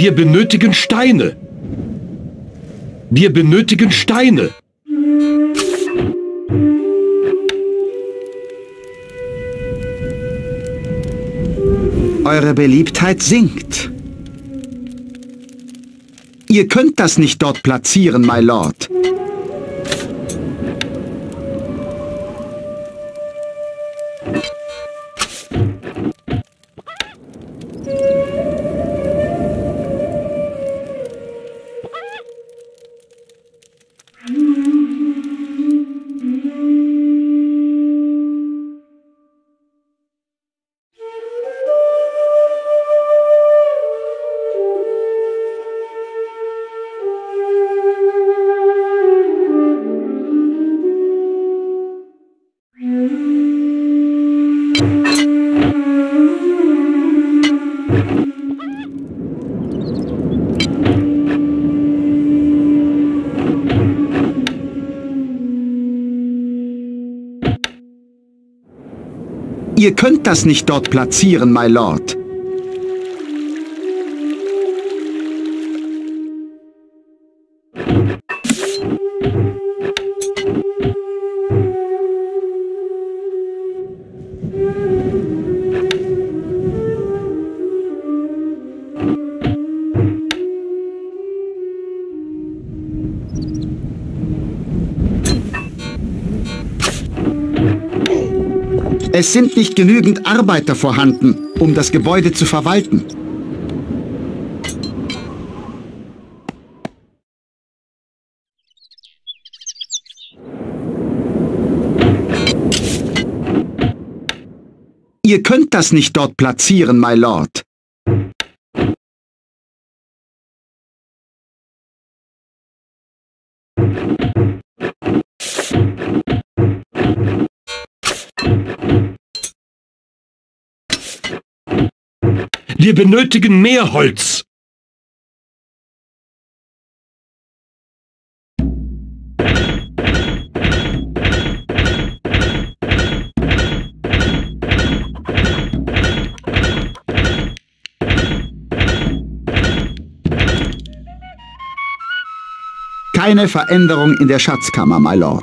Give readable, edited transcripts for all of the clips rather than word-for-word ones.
Wir benötigen Steine. Wir benötigen Steine. Eure Beliebtheit sinkt. Ihr könnt das nicht dort platzieren, my Lord. Ihr könnt das nicht dort platzieren, my Lord. Es sind nicht genügend Arbeiter vorhanden, um das Gebäude zu verwalten. Ihr könnt das nicht dort platzieren, my Lord. Wir benötigen mehr Holz. Keine Veränderung in der Schatzkammer, my Lord.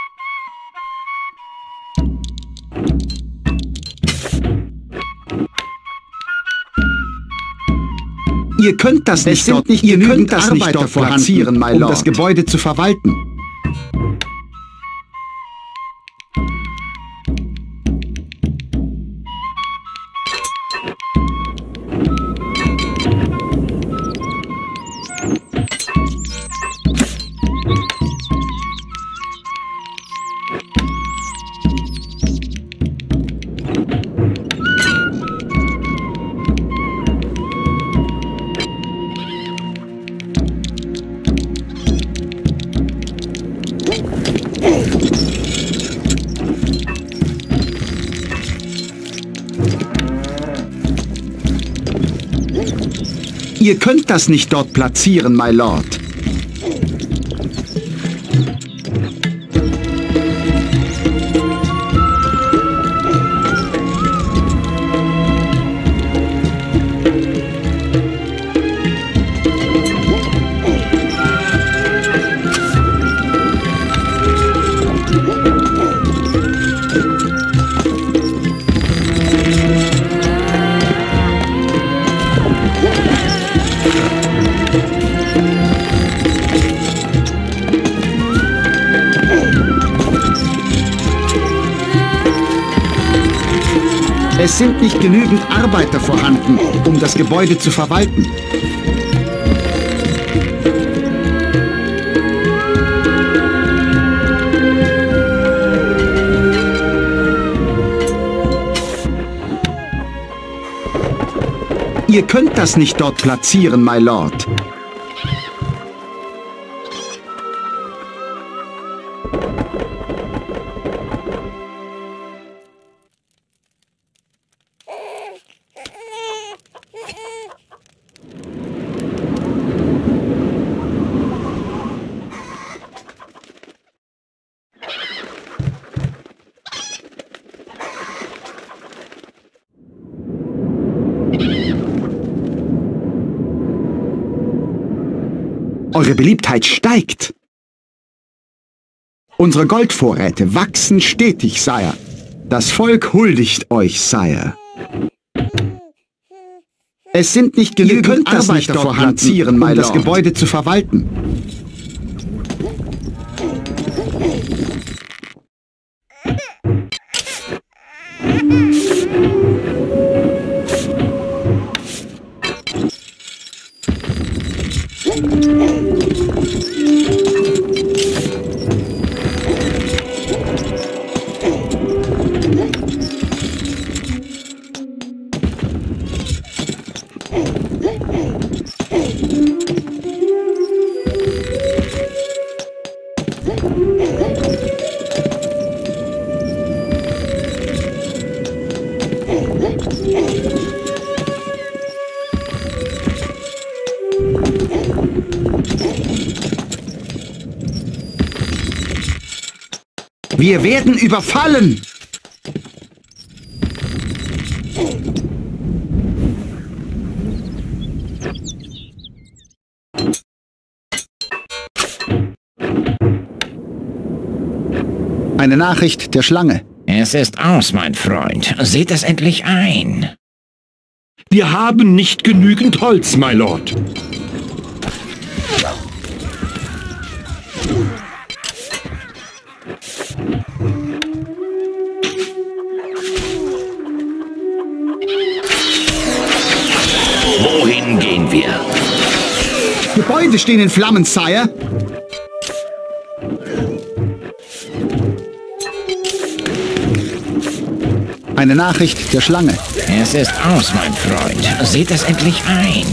Ihr könnt das nicht dort platzieren, my Lord, um das Gebäude zu verwalten. Ihr könnt das nicht dort platzieren, my Lord. Es sind nicht genügend Arbeiter vorhanden, um das Gebäude zu verwalten. Ihr könnt das nicht dort platzieren, my Lord. Eure Beliebtheit steigt. Unsere Goldvorräte wachsen stetig, Sire. Das Volk huldigt euch, Sire. Es sind nicht genügend Arbeiter vorhanden, um das Gebäude zu verwalten. Wir werden überfallen! Eine Nachricht der Schlange. Es ist aus, mein Freund. Seht es endlich ein. Wir haben nicht genügend Holz, my Lord. Wohin gehen wir? Gebäude stehen in Flammen, Sire. Eine Nachricht der Schlange. Es ist aus, mein Freund. Seht es endlich ein.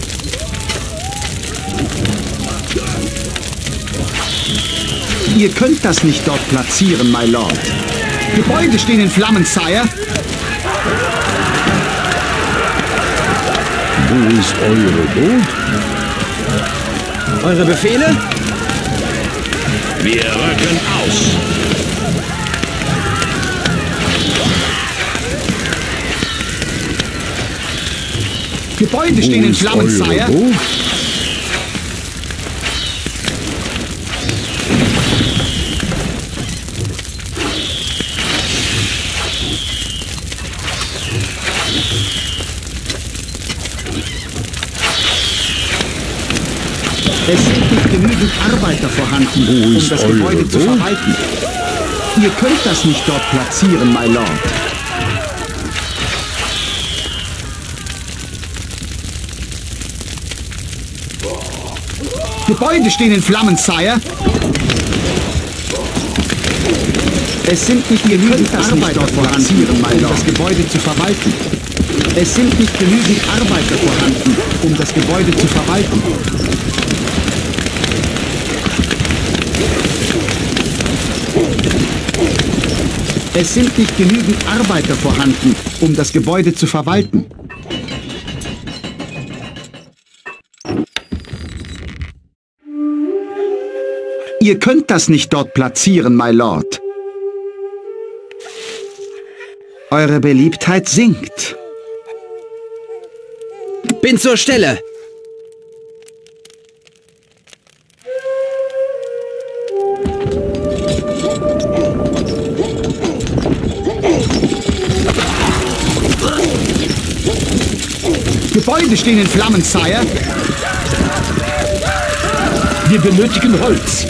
Ihr könnt das nicht dort platzieren, my Lord. Gebäude stehen in Flammen, Sire. Wo ist eure Boot? Eure Befehle? Wir rücken aus. Gebäude stehen in Flammen, Sire. Boot? Es sind nicht genügend Arbeiter vorhanden, um das Gebäude zu verwalten. Ihr könnt das nicht dort platzieren, my Lord. Gebäude stehen in Flammen, Sire. Es sind nicht genügend Arbeiter vorhanden, um das Gebäude zu verwalten. Es sind nicht genügend Arbeiter vorhanden, um das Gebäude zu verwalten. Es sind nicht genügend Arbeiter vorhanden, um das Gebäude zu verwalten. Ihr könnt das nicht dort platzieren, my Lord. Eure Beliebtheit sinkt. Bin zur Stelle! Gebäude stehen in Flammen, Sire. Wir benötigen Holz.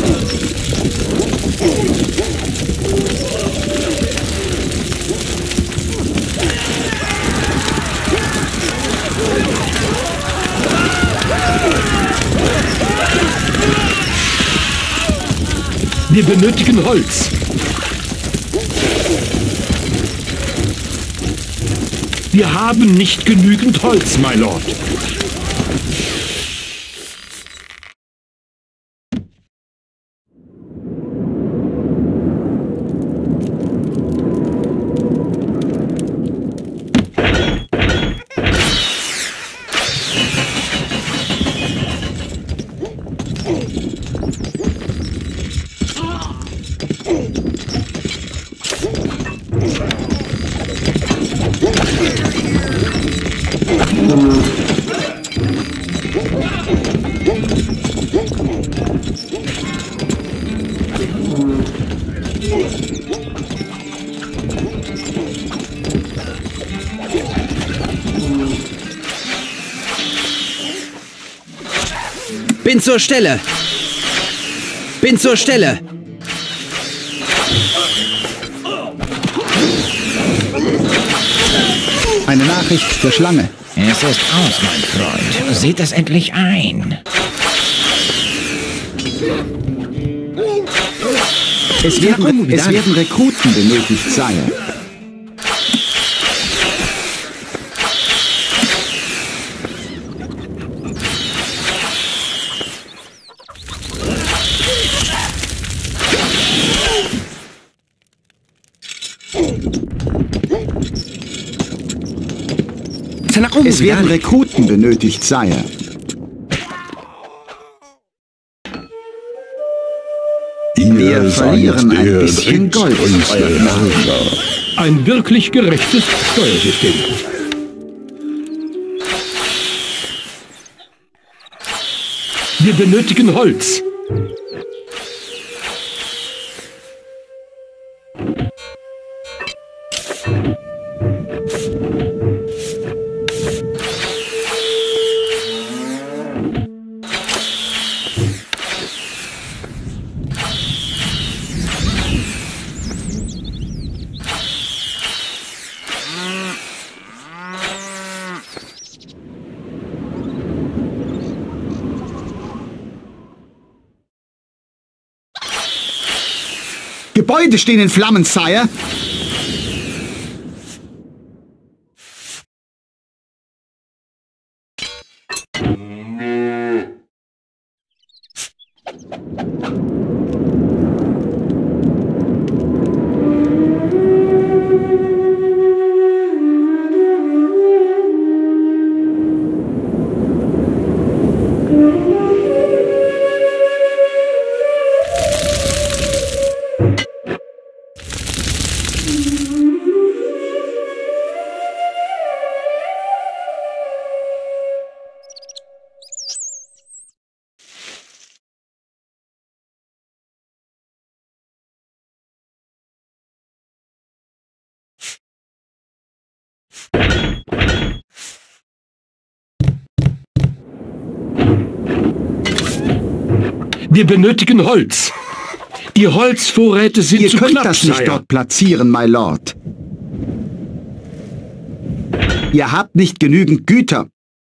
Wir benötigen Holz. Wir haben nicht genügend Holz, my Lord. Bin zur Stelle! Bin zur Stelle! Eine Nachricht der Schlange. Es ist aus, mein Freund. Seht es endlich ein. Es werden Rekruten benötigt, Sire. Es werden Rekruten benötigt, Sire. Wir verlieren ein bisschen Gold. Ein wirklich gerechtes Steuersystem. Wir benötigen Holz. Gebäude stehen in Flammen, Sire. Wir benötigen Holz. Die Holzvorräte sind zu knapp, Ihr könnt das nicht dort platzieren, my Lord. Ihr habt nicht genügend Güter.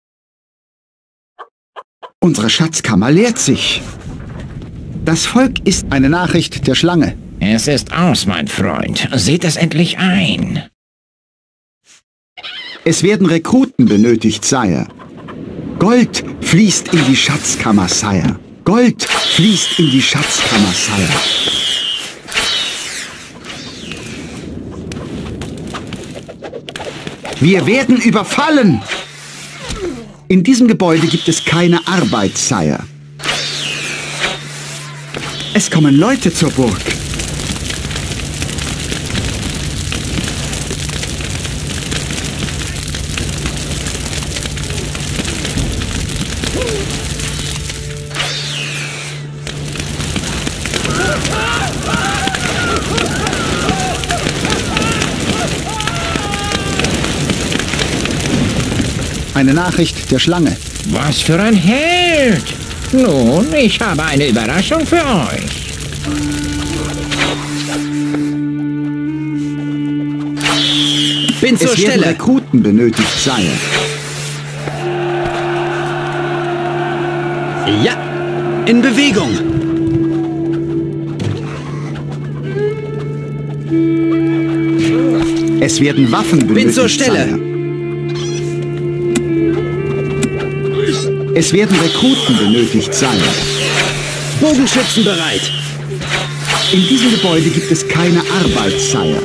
Unsere Schatzkammer leert sich. Das Volk ist eine Nachricht der Schlange. Es ist aus, mein Freund. Seht es endlich ein. Es werden Rekruten benötigt, Sire. Gold fließt in die Schatzkammer, Sire. Gold fließt in die Schatzkammer, Sire. Wir werden überfallen! In diesem Gebäude gibt es keine Arbeit, Sire. Es kommen Leute zur Burg. Eine Nachricht der Schlange. Was für ein Held! Nun, ich habe eine Überraschung für euch. Bin zur Stelle. Es werden Rekruten benötigt, Sire. Ja, in Bewegung. Es werden Waffen benötigt, Bin zur Stelle. Sire. Es werden Rekruten benötigt, Sire. Bogenschützen bereit. In diesem Gebäude gibt es keine Arbeit, Sire.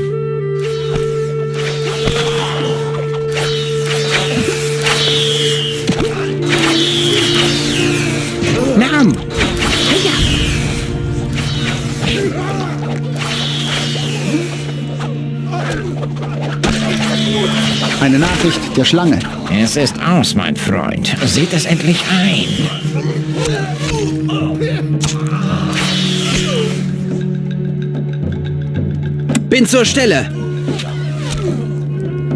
Nahm. Eine Nachricht der Schlange. Es ist aus, mein Freund. Seht es endlich ein. Bin zur Stelle.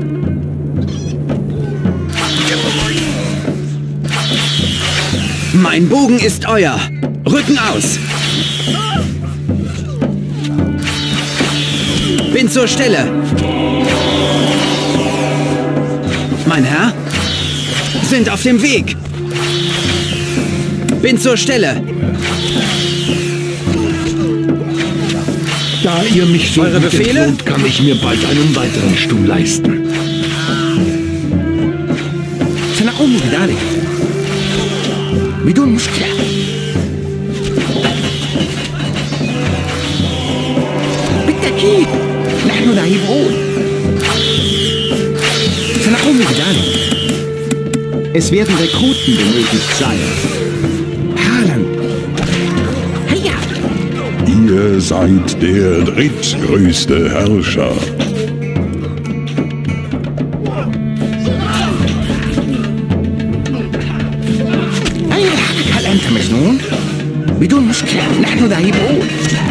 My Mein Bogen ist euer. Rücken aus. Bin zur Stelle. Mein Herr? Sind auf dem Weg. Bin zur Stelle. Da ihr mich so Eure gut Befehle? entlohnt, kann ich mir bald einen weiteren Stuhl leisten. سنقوم بذلك بدون مشكلة. بالتأكيد نحن لاعبون. سنقوم بذلك. Es werden Rekruten benötigt, Sire. حالا. هيا. Ihr seid der drittgrößte Herrscher. أين لحقك؟ هل أنت مجنون؟ بدون مشكلة نحن ذاهبون.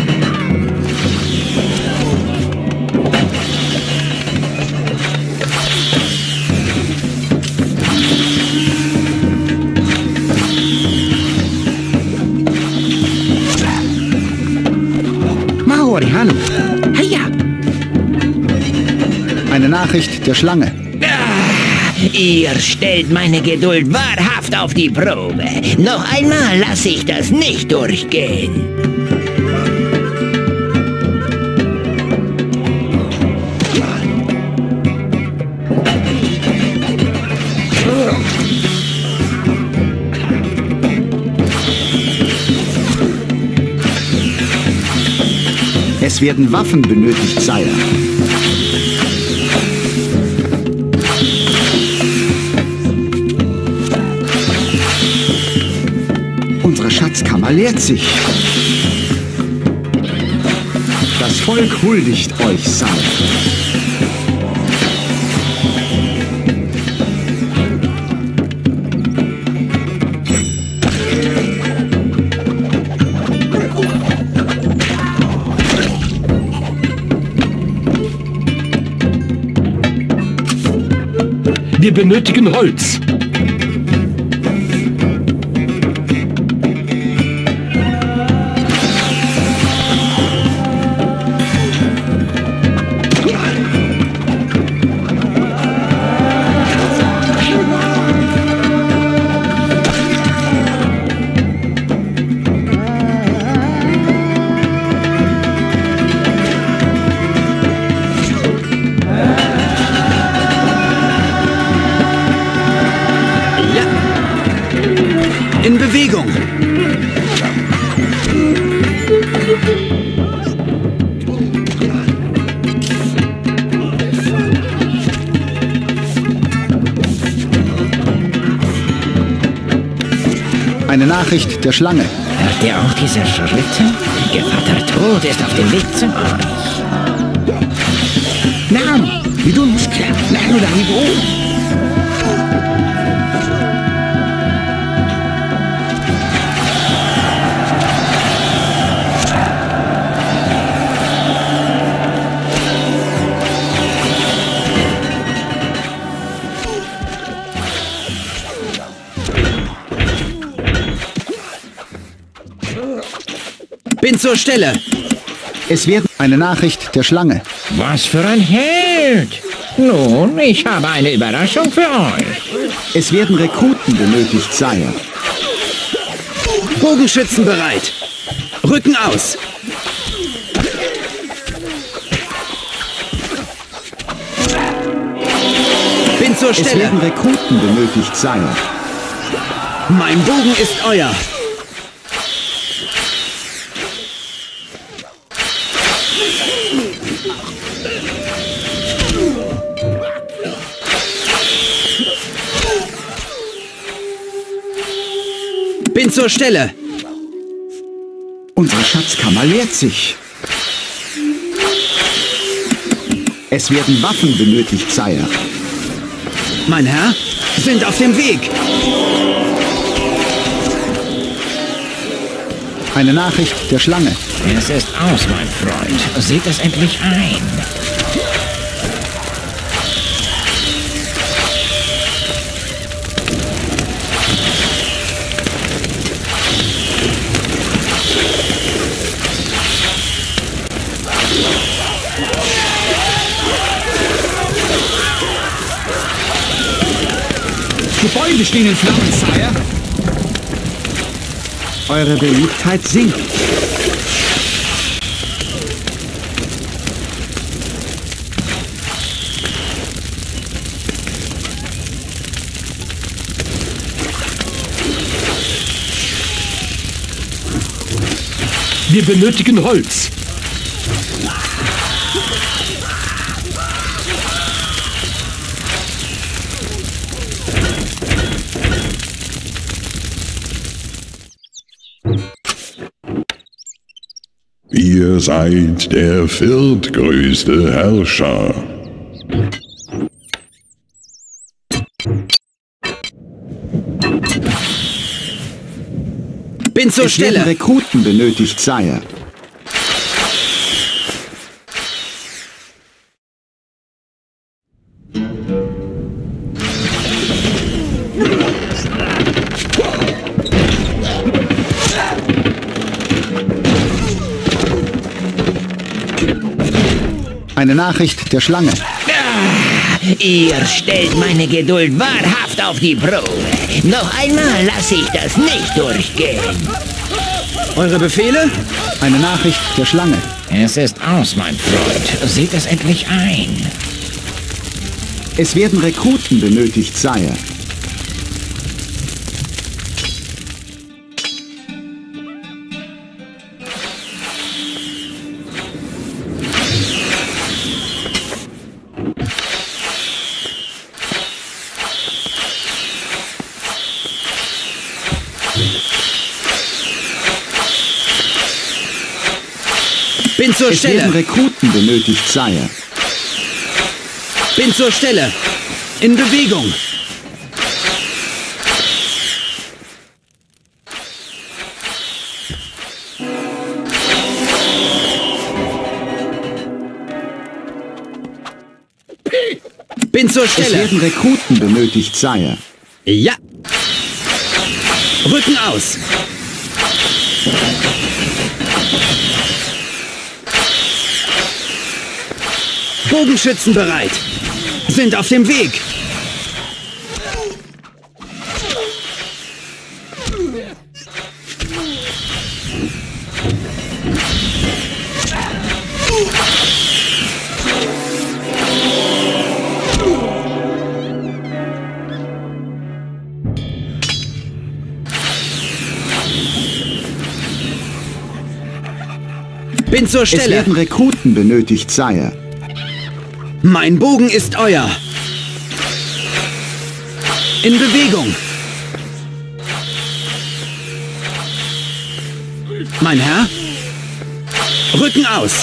ما هو رهانه؟ هيا. Eine Nachricht der Schlange. Ihr stellt meine Geduld wahrhaft auf die Probe. Noch einmal lasse ich das nicht durchgehen. Es werden Waffen benötigt, Sire. Unsere Schatzkammer leert sich. Das Volk huldigt euch, Sire. Wir benötigen Holz. In Bewegung. Eine Nachricht der Schlange. Hört ihr auch diese Schritte? Gevatter Tod ist auf dem Weg zu euch. نعم بدون مشكلة نحن لاعبون. Bin zur Stelle. Es wird eine Nachricht der Schlange. Was für ein Held! Nun, ich habe eine Überraschung für euch. Es werden Rekruten benötigt, Sire. Bogenschützen bereit. Rücken aus. Bin zur Es Stelle. werden Rekruten benötigt, Sire. Mein Bogen ist euer. Bin zur Stelle. Unsere Schatzkammer leert sich. Es werden Waffen benötigt, Sire. Mein Herr, sind auf dem Weg. Eine Nachricht der Schlange. Es ist aus, mein Freund. Seht es endlich ein. Gebäude stehen in Flammen, Sire. Eure Beliebtheit sinkt. Wir benötigen Holz. Ihr seid der viertgrößte Herrscher. Bin zur Es werden Stelle. Rekruten benötigt, Sire. Eine Nachricht der Schlange. Ihr stellt meine Geduld wahrhaft auf die Probe. Noch einmal lasse ich das nicht durchgehen. Eure Befehle? Eine Nachricht der Schlange. Es ist aus, mein Freund. Seht es endlich ein. Es werden Rekruten benötigt, Sire. Bin zur Es werden Stelle. Rekruten benötigt, Sire. Bin zur Stelle. In Bewegung. Bin zur Es Stelle. werden Rekruten benötigt, Sire. Ja. Rücken aus. Bogenschützen bereit. Sind auf dem Weg. Bin zur Es Stelle. werden Rekruten benötigt, Sire. Mein Bogen ist euer. In Bewegung. Mein Herr? Rücken aus.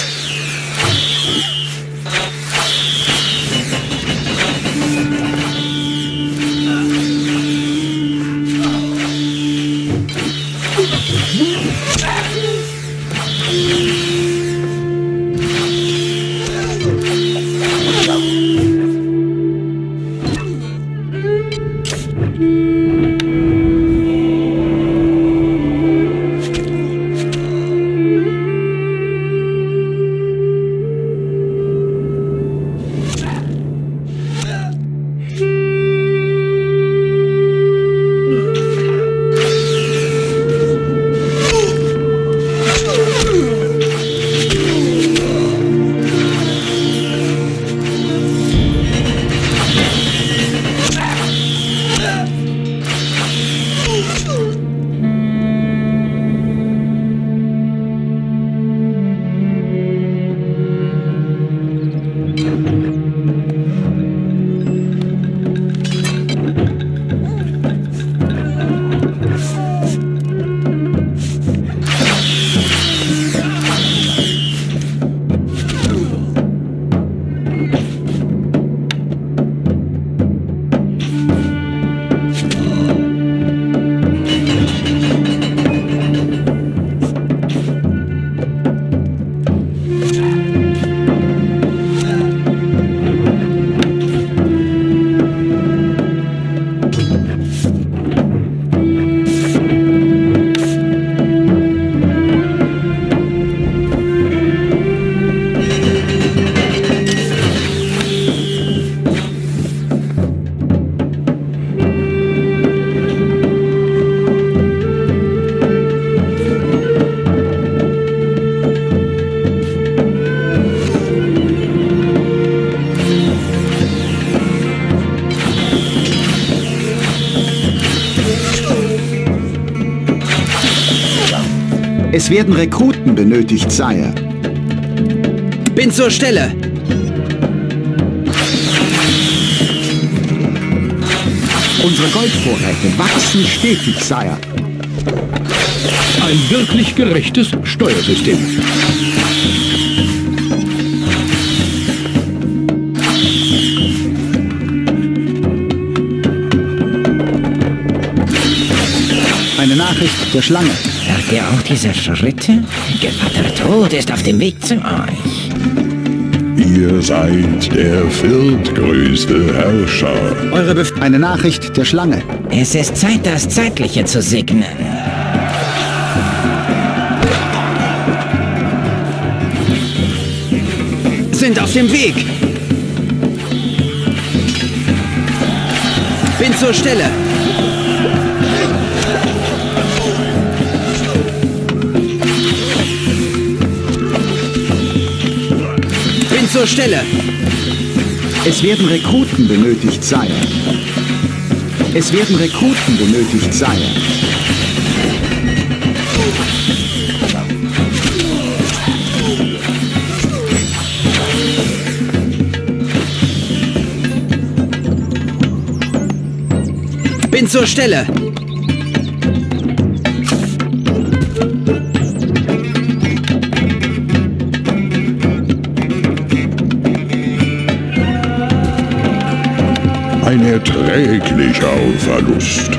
Es werden Rekruten benötigt, Sire. Bin zur Stelle! Unsere Goldvorräte wachsen stetig, Sire. Ein wirklich gerechtes Steuersystem. Eine Nachricht der Schlange. Hört ihr auch diese Schritte? Gevatter Tod ist auf dem Weg zu euch. Ihr seid der viertgrößte Herrscher. Eine Nachricht der Schlange. Es ist Zeit, das Zeitliche zu segnen. Sind auf dem Weg! Bin zur Stelle! Bin zur Stelle! Es werden Rekruten benötigt, Sire. Es werden Rekruten benötigt, Sire. Bin zur Stelle! Ein erträglicher Verlust.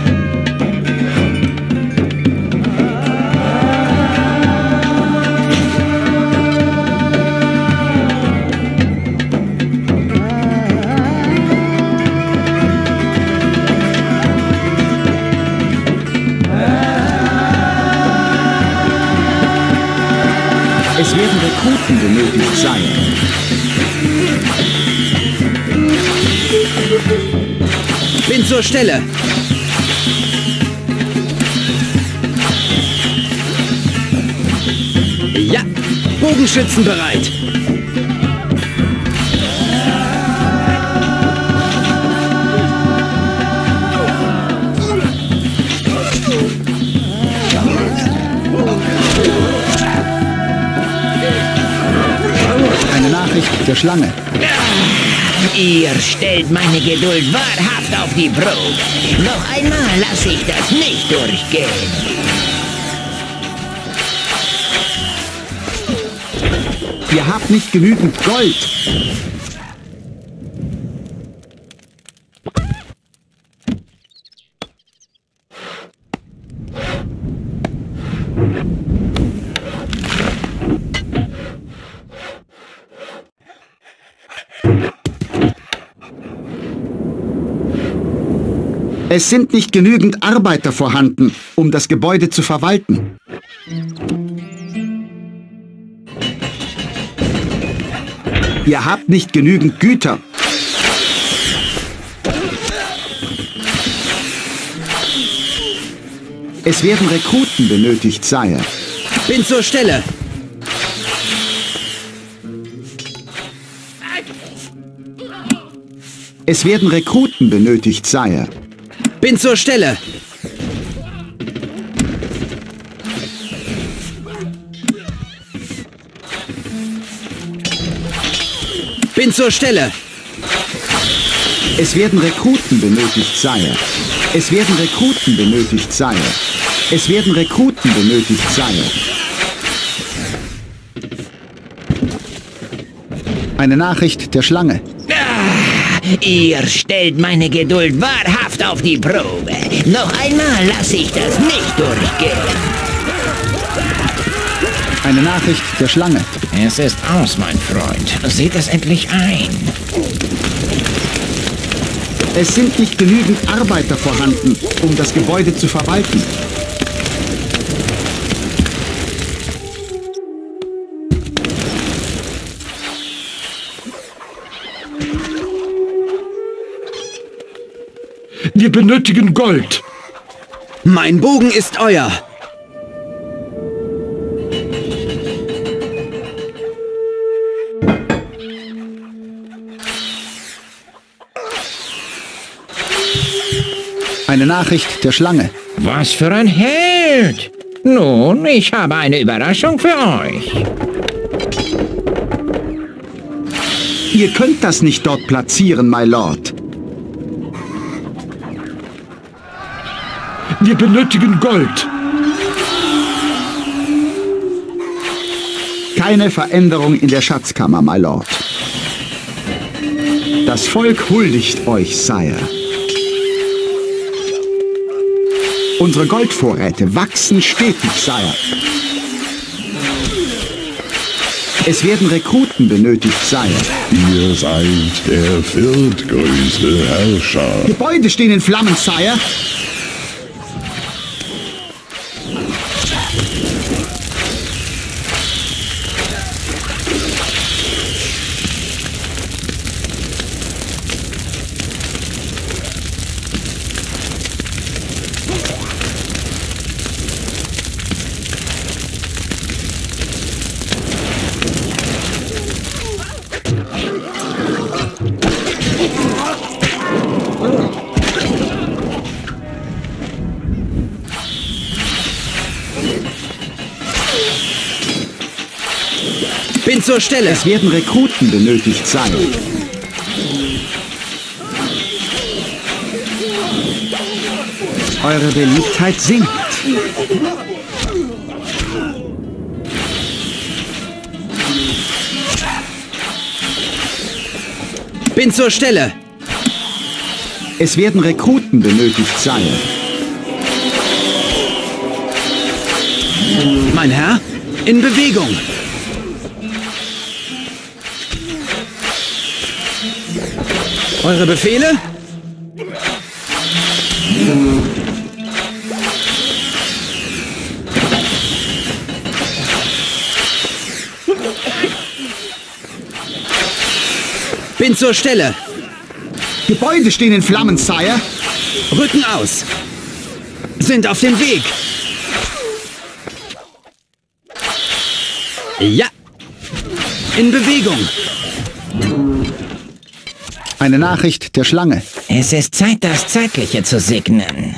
Es werden Rekruten benötigt, Sire. Bin zur Stelle! Ja! Bogenschützen bereit! Eine Nachricht der Schlange. Ihr stellt meine Geduld wahrhaft auf die Probe. Noch einmal lasse ich das nicht durchgehen. Ihr habt nicht genügend Gold. Es sind nicht genügend Arbeiter vorhanden, um das Gebäude zu verwalten. Ihr habt nicht genügend Güter. Es werden Rekruten benötigt, Sire. Bin zur Stelle! Es werden Rekruten benötigt, Sire. Bin zur Stelle! Bin zur Stelle! Es werden Rekruten benötigt, Sire. Es werden Rekruten benötigt, Sire. Es werden Rekruten benötigt, Sire. Eine Nachricht der Schlange. Ihr stellt meine Geduld wahrhaft auf die Probe. Noch einmal lasse ich das nicht durchgehen. Eine Nachricht der Schlange. Es ist aus, mein Freund. Seht es endlich ein. Es sind nicht genügend Arbeiter vorhanden, um das Gebäude zu verwalten. Wir benötigen Gold. Mein Bogen ist euer! Eine Nachricht der Schlange. Was für ein Held! Nun, ich habe eine Überraschung für euch. Ihr könnt das nicht dort platzieren, my Lord. Wir benötigen Gold. Keine Veränderung in der Schatzkammer, my Lord. Das Volk huldigt euch, Sire. Unsere Goldvorräte wachsen stetig, Sire. Es werden Rekruten benötigt, Sire. Ihr seid der viertgrößte Herrscher. Gebäude stehen in Flammen, Sire. Bin zur Stelle. Es werden Rekruten benötigt sein. Eure Beliebtheit sinkt. Bin zur Stelle. Es werden Rekruten benötigt sein. Mein Herr, in Bewegung. Eure Befehle? Bin zur Stelle. Gebäude stehen in Flammen, Sire. Rücken aus. Sind auf dem Weg. Ja. In Bewegung. Eine Nachricht der Schlange. Es ist Zeit, das Zeitliche zu segnen.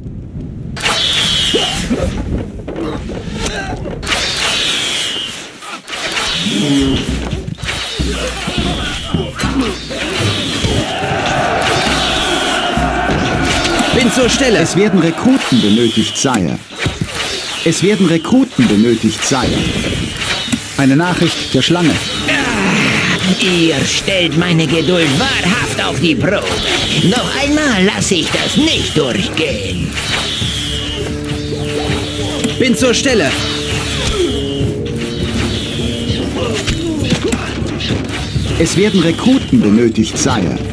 Bin zur Stelle. Es werden Rekruten benötigt, Sire. Es werden Rekruten benötigt, Sire. Eine Nachricht der Schlange. Ihr stellt meine Geduld wahrhaft auf die Probe. Noch einmal lasse ich das nicht durchgehen. Bin zur Stelle. Es werden Rekruten benötigt, Sire.